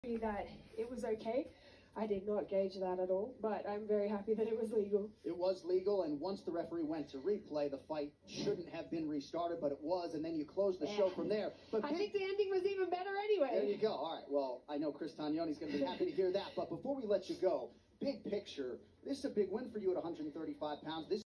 That it was okay. I did not gauge that at all, but I'm very happy that it was legal. It was legal, and once the referee went to replay, the fight shouldn't have been restarted, but it was, and then you closed the show from there. But I think the ending was even better anyway. There you go. All right, well, I know Chris Tognoni's going to be happy to hear that, but before we let you go, big picture, this is a big win for you at 135 pounds. This